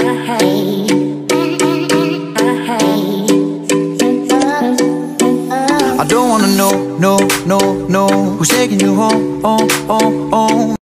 I don't wanna know, no, no, no, who's taking you home, home, home, home.